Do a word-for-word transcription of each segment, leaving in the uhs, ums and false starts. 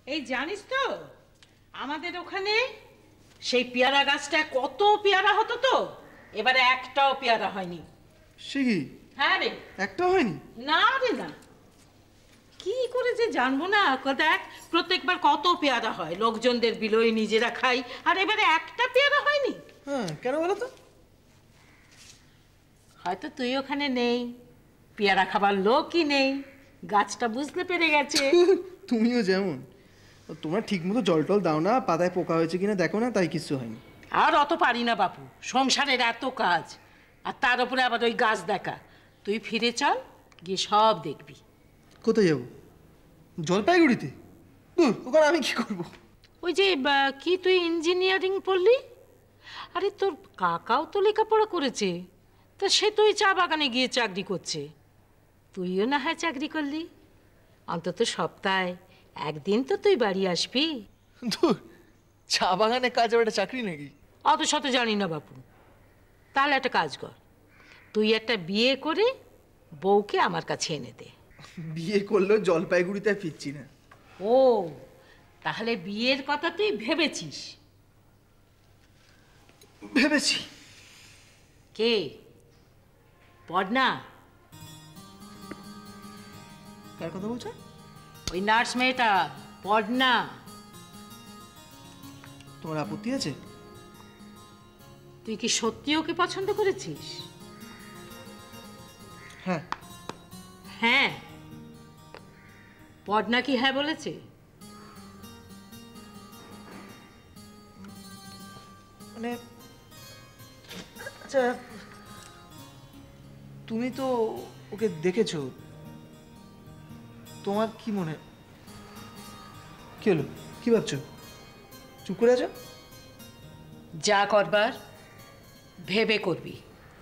এই জানিস তো আমাদের ওখানে সেই পেয়ারা গাছটা কত পেয়ারা হতো তো, এবারে একটাও পেয়ারা হয়নি। সে কি? হ্যাঁ রে, একটাও হয়নি? না রে না। কি করে যে জানবো না, দেখ প্রত্যেকবার কত পেয়ারা হয়, লোকজনদের বিলোয় নিজেরা খাই, আর এবারে একটা পেয়ারা হয়নি। হ্যাঁ, কেন বলো তো? হয়তো তুই ওখানে নেই, পেয়ারা খাবার লোকই নেই, গাছটা বুঝতে পেরে গেছে। তুমিও যেমন, তোমরা ঠিক মতো জল টল দাও না, পাতায় পোকা হয়েছে কিনা দেখো না, তাই কিছু হয়নি। আর অত পারি না বাপু, সংসারের এত কাজ, আর তার উপরে আবার ওই গাছ দেখা। তুই ফিরে চল, গিয়ে সব দেখবি। কোথায় যাবো? জলপাইগুড়িতে? দূর, ওখানে আমি কি করব? ওই যে কি তুই ইঞ্জিনিয়ারিং পড়লি, আরে তোর কাকাও তো লেখাপড়া করেছে, তা সে তুই চা বাগানে গিয়ে চাকরি করছে, তুইও না হয় চাকরি করলি, অন্তত সপ্তাহে একদিন তো তুই বাড়ি আসবি। দূর, চা বাগানে কাজ আবার একটা চাকরি নাকি? অত শত জানি না বাপু। তাহলে একটা কাজ কর, তুই একটা বিয়ে করে বউকে আমার কাছে এনে দে। বিয়ে করলেও জলপাইগুড়িতে ফিরছি না। ও, তাহলে বিয়ের কথা তুই ভেবেছিস? ভেবেছি। কে? পড়না? কার কথা বলছো? ওই নার্স মেয়েটা, পড়না। তোমার আপত্তি আছে? তুই কি সত্যি ওকে পছন্দ করেছিস? হ্যাঁ। হ্যাঁ? পড়না কি হ্যাঁ বলেছে? মানে আচ্ছা, তুমি তো ওকে দেখেছো, তোমার কি মনে? কি হলো, কি ভাবছো? চুপ করে আছো? যা করবার ভেবে করবি।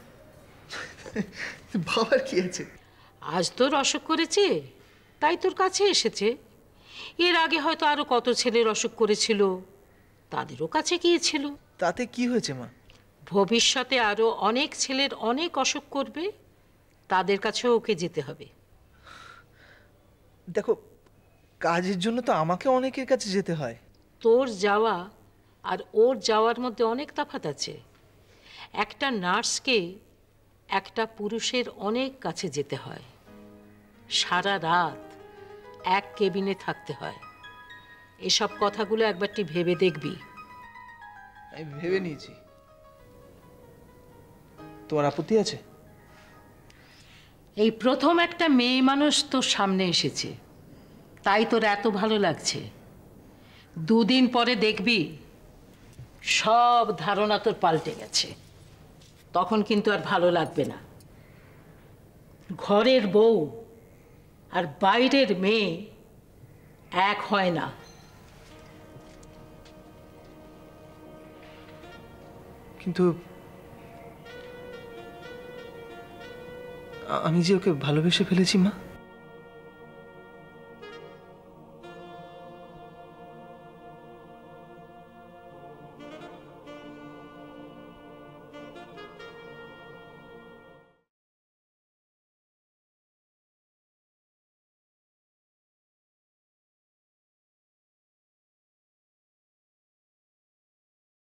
বাবার কি আছে? আজ তোর অসুখ করেছে তাই তোর কাছে এসেছে, এর আগে হয়তো আরো কত ছেলের অসুখ করেছিল, তাদেরও কাছে গিয়েছিল। তাতে কি হয়েছে মা? ভবিষ্যতে আরো অনেক ছেলের অনেক অসুখ করবে, তাদের কাছেও ওকে যেতে হবে। দেখো, কাজের জন্য তো আমাকে অনেকের কাছে যেতে হয়। তোর যাওয়া আর ওর যাওয়ার মধ্যে অনেক তফাৎ আছে। একটা নার্সকে একটা পুরুষের অনেক কাছে যেতে হয়, সারা রাত এক কেবিনে থাকতে হয়। এসব কথাগুলো একবারটি ভেবে দেখবি। আমি ভেবে নিয়েছি। তোমার আপত্তি আছে? এই প্রথম একটা মেয়ে মানুষ তোর সামনে এসেছে, তাই তোর এত ভালো লাগছে। দুদিন পরে দেখবি সব ধারণা তোর পাল্টে গেছে, তখন কিন্তু আর ভালো লাগবে না। ঘরের বউ আর বাইরের মেয়ে এক হয় না। কিন্তু আমি যে ওকে ভালোবেসে ফেলেছি মা।